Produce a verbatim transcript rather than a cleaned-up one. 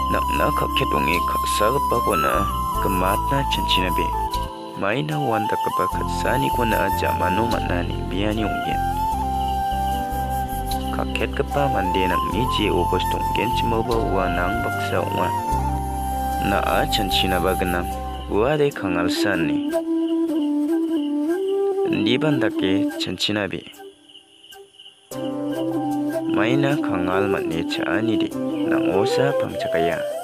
Nakna kakhetungi kaksagapa kona kematna cancinabe. Maina wanda kapa katsani kona jamanu manani biani unggen. Kakhet kapa mande nang niji obos tunggen cimoba wa nang baksa wa. Na a cancina bagana wa de kangal sani. Dibandake cancinabe. Maina kangal matne caani di nang osa pangcakaya.